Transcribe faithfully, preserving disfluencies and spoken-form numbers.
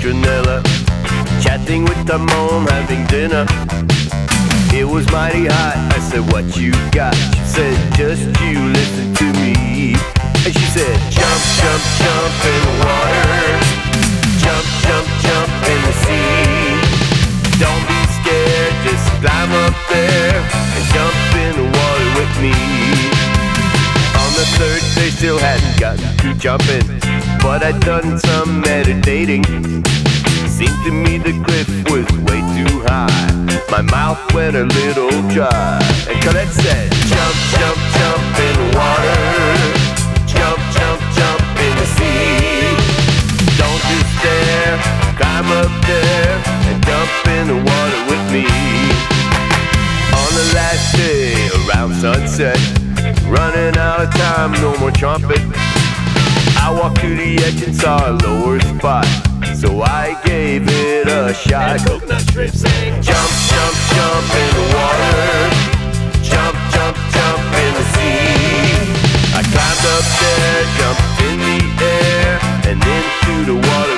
Petronella, chatting with her mom, having dinner. It was mighty hot. I said, what you got? She said, just you listen to me. And she said, jump, jump, jump in the water, jump, jump, jump in the sea. Don't be scared, just climb up there and jump in the water with me. On the third day still hadn't gotten to jumping, but I'd done some meditating. Seemed to me the cliff was way too high, my mouth went a little dry. And Colette said, jump, jump, jump in the water, jump, jump, jump in the sea. Don't just stare, climb up there and jump in the water with me. On the last day, around sunset, running out of time, no more trumpet, I walked to the edge and saw a lower spot, so I gave it a shot. And Coconut Strip sang, jump, jump, jump in the water, jump, jump, jump in the sea. I climbed up there, jumped in the air and into the water